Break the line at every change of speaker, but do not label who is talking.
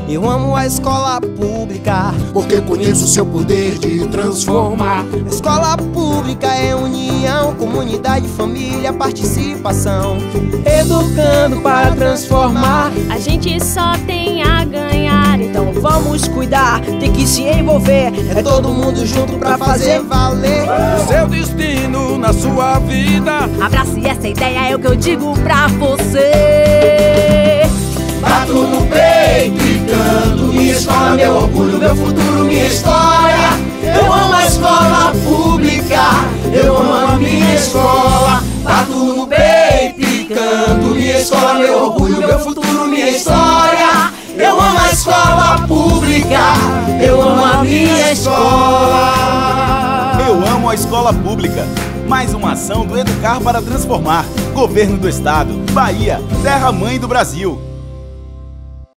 Eu amo a escola pública,
porque conheço o seu poder de transformar.
A escola pública é união, comunidade, família, participação, educando para transformar.
A gente só tem a ganhar,
Então vamos cuidar, tem que se envolver. É todo mundo junto pra fazer valer
seu destino na sua vida.
abrace essa ideia, é o que eu digo pra você.
Bato no peito e canto, minha escola, meu orgulho, meu futuro, minha história. Eu amo a escola pública, eu amo a minha escola. Bato no peito e canto, minha escola, meu orgulho, meu futuro, minha história. Eu amo a escola pública, eu amo a minha escola.
Eu amo a escola pública. Mais uma ação do Educar para Transformar. Governo do Estado, Bahia, terra mãe do Brasil.